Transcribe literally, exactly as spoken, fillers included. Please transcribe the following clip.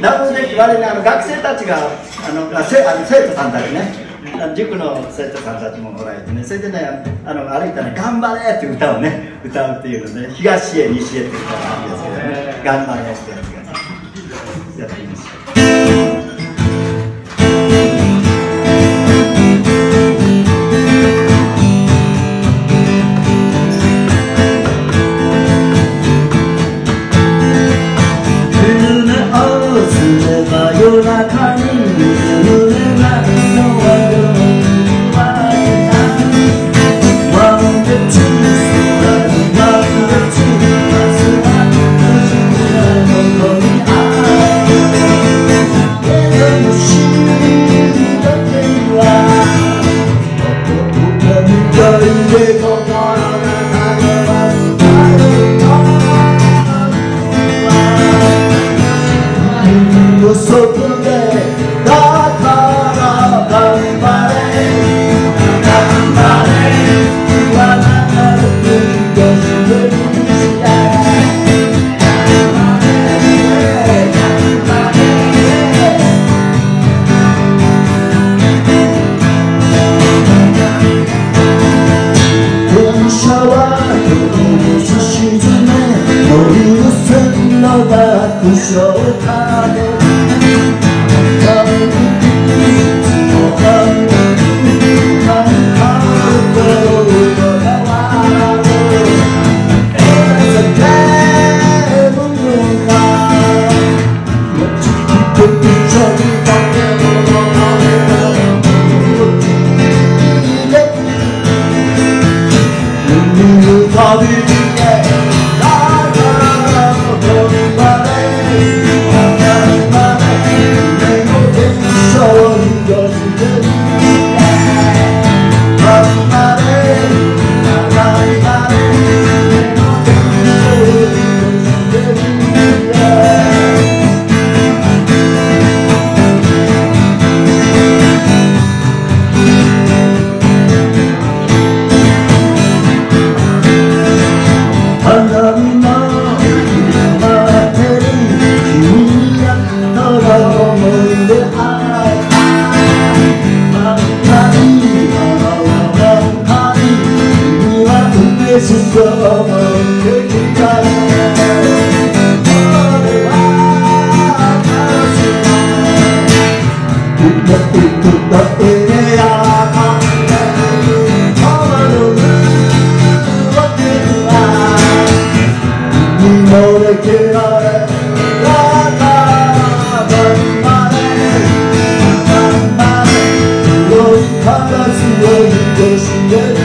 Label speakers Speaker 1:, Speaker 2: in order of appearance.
Speaker 1: ダブルデッキ割にあの学生たちがあのせあの生徒さんたちね、塾の生徒さんたちもおられてね、それでね、あの歩いたら「頑張れ!」って歌をね歌うっていうので、東へ西へって歌なんですけどね、頑張れってやつがやってみました。夜中に濡れないのは夜はワンデチ空にワンデチ明日は星が残りある夜のしだけは僕が見たいで心が流れそこでだから頑張れ頑張れ言わないで気がしてるし頑張れ頑張れ電車は夜にさしずめ乗りの線の爆笑かでYes.